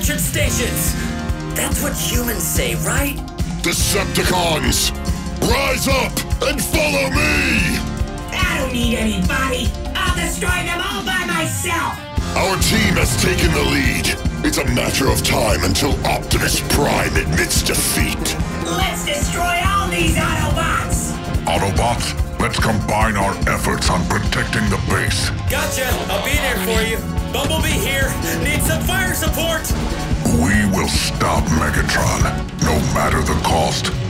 entrance stations! That's what humans say, right? Decepticons! Rise up and follow me! I don't need anybody! I'll destroy them all by myself! Our team has taken the lead. It's a matter of time until Optimus Prime admits defeat. Let's destroy all these Autobots! Autobots, let's combine our efforts on protecting the base. Gotcha! I'll be there for you. Bumblebee here. Need some fire support! We will stop Megatron, no matter the cost.